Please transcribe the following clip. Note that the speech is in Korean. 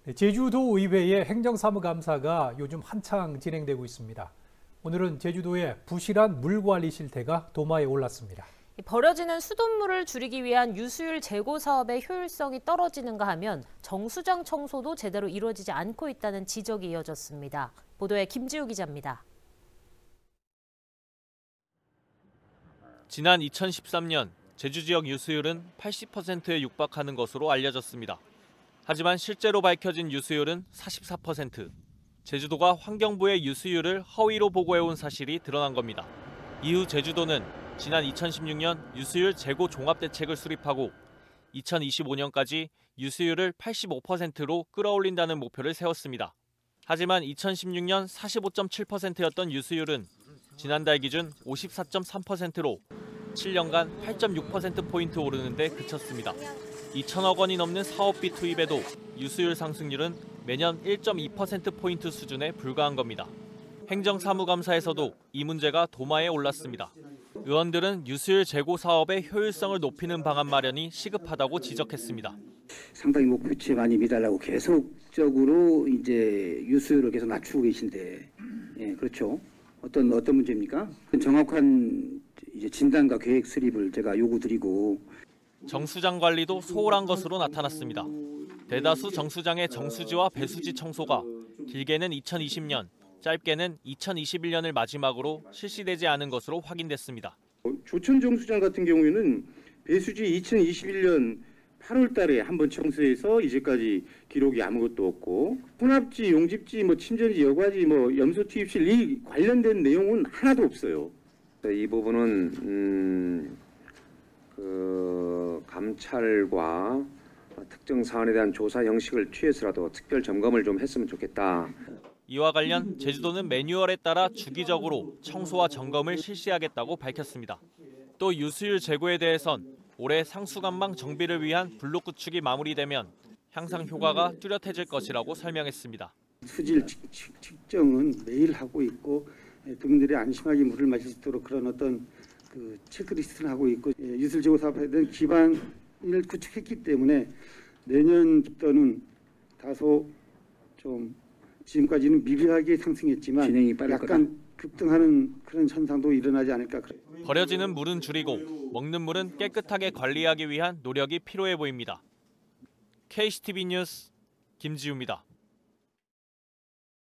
제주도의회의 행정사무감사가 요즘 한창 진행되고 있습니다. 오늘은 제주도의 부실한 물관리 실태가 도마에 올랐습니다. 버려지는 수돗물을 줄이기 위한 유수율 제고 사업의 효율성이 떨어지는가 하면 정수장 청소도 제대로 이루어지지 않고 있다는 지적이 이어졌습니다. 보도에 김지우 기자입니다. 지난 2013년 제주 지역 유수율은 80%에 육박하는 것으로 알려졌습니다. 하지만 실제로 밝혀진 유수율은 44%. 제주도가 환경부의 유수율을 허위로 보고해온 사실이 드러난 겁니다. 이후 제주도는 지난 2016년 유수율 제고 종합대책을 수립하고 2025년까지 유수율을 85%로 끌어올린다는 목표를 세웠습니다. 하지만 2016년 45.7%였던 유수율은 지난달 기준 54.3%로 7년간 8.6%포인트 오르는 데 그쳤습니다. 2천억 원이 넘는 사업비 투입에도 유수율 상승률은 매년 1.2%포인트 수준에 불과한 겁니다. 행정사무감사에서도 이 문제가 도마에 올랐습니다. 의원들은 유수율 제고 사업의 효율성을 높이는 방안 마련이 시급하다고 지적했습니다. 상당히 목표치에 많이 미달하고 계속적으로 이제 유수율을 계속 낮추고 계신데, 예, 그렇죠. 어떤 문제입니까? 정확한 이제 진단과 계획 수립을 제가 요구드리고. 정수장 관리도 소홀한 것으로 나타났습니다. 대다수 정수장의 정수지와 배수지 청소가 길게는 2020년, 짧게는 2021년을 마지막으로 실시되지 않은 것으로 확인됐습니다. 조천 정수장 같은 경우에는 배수지 2021년 8월 달에 한번 청소해서 이제까지 기록이 아무것도 없고, 혼합지, 용집지, 침전지, 여과지, 염소 투입실 이 관련된 내용은 하나도 없어요. 이 부분은 감찰과 특정 사안에 대한 조사 형식을 취해서라도 특별 점검을 좀 했으면 좋겠다. 이와 관련 제주도는 매뉴얼에 따라 주기적으로 청소와 점검을 실시하겠다고 밝혔습니다. 또 유수율 제고에 대해선 올해 상수관망 정비를 위한 블록 구축이 마무리되면 향상 효과가 뚜렷해질 것이라고 설명했습니다. 수질 측정은 매일 하고 있고, 도민들이 안심하게 물을 마실 수 있도록 그런 어떤 체크리스트를 하고 있고, 유수율 제고 사업에 대한 기반을 구축했기 때문에 내년부터는 다소 좀 지금까지는 미비하게 상승했지만 진행이 빠를 약간 급등하는 그런 현상도 일어나지 않을까. 버려지는 물은 줄이고 먹는 물은 깨끗하게 관리하기 위한 노력이 필요해 보입니다. KCTV 뉴스 김지우입니다.